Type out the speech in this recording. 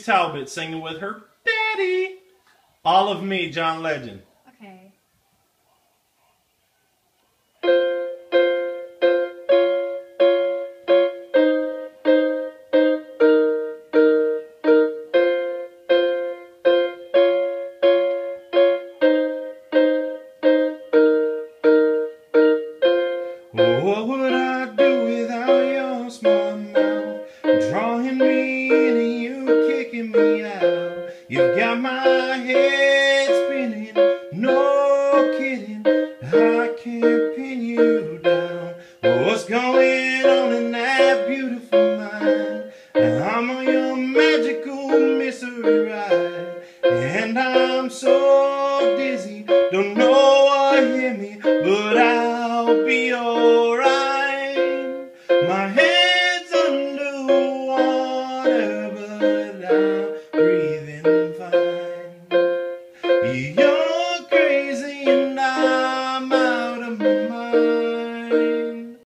Talbot singing with her daddy. All of Me, John Legend. Okay. What would I do without your smart mouth? Drawing me in and you kicking me out. You've got my head spinning, no kidding. I can't pin you down. What's going on in that beautiful mind? I'm on your magical mystery ride, and I'm so dizzy, don't know what hit me, but I'll be alright. My head's underwater, but I'm breathing.